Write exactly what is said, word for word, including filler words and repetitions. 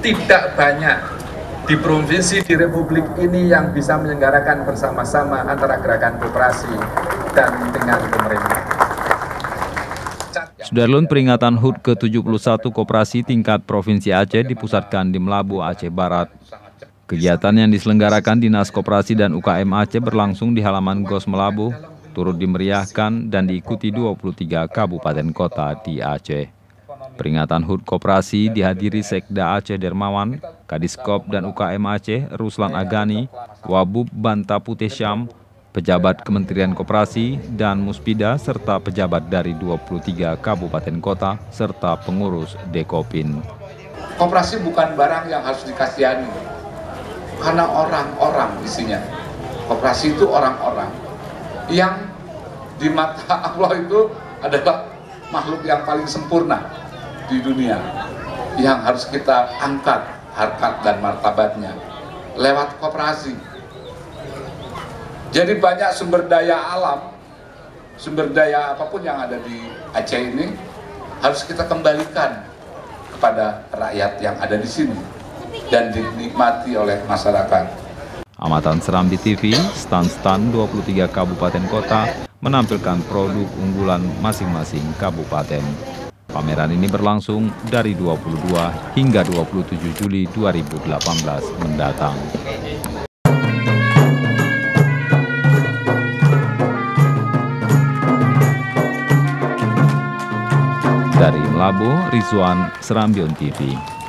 tidak banyak di provinsi di Republik ini yang bisa menyelenggarakan bersama-sama antara gerakan koperasi dan dengan pemerintah. Sudarlun, peringatan H U T ke tujuh puluh satu Koperasi tingkat Provinsi Aceh dipusatkan di Melabu, Aceh Barat. Kegiatan yang diselenggarakan Dinas Koperasi dan U K M Aceh berlangsung di halaman Gos Melabu, turut dimeriahkan dan diikuti dua puluh tiga kabupaten kota di Aceh. Peringatan H U T Koperasi dihadiri Sekda Aceh Dermawan, Kadiskop dan U K M Aceh Ruslan Agani, Wabub Banta Putih Syam, pejabat Kementerian Koperasi dan Muspida, serta pejabat dari dua puluh tiga kabupaten kota, serta pengurus Dekopin. Koperasi bukan barang yang harus dikasihani, karena orang-orang isinya. Koperasi itu orang-orang yang di mata Allah itu adalah makhluk yang paling sempurna di dunia, yang harus kita angkat harkat dan martabatnya lewat koperasi. Jadi banyak sumber daya alam, sumber daya apapun yang ada di Aceh ini harus kita kembalikan kepada rakyat yang ada di sini dan dinikmati oleh masyarakat. Amatan Serambi T V, stan-stan dua puluh tiga kabupaten kota menampilkan produk unggulan masing-masing kabupaten. Pameran ini berlangsung dari dua puluh dua hingga dua puluh tujuh Juli dua ribu delapan belas mendatang. Dari Melabu, Rizwan, Serambi T V.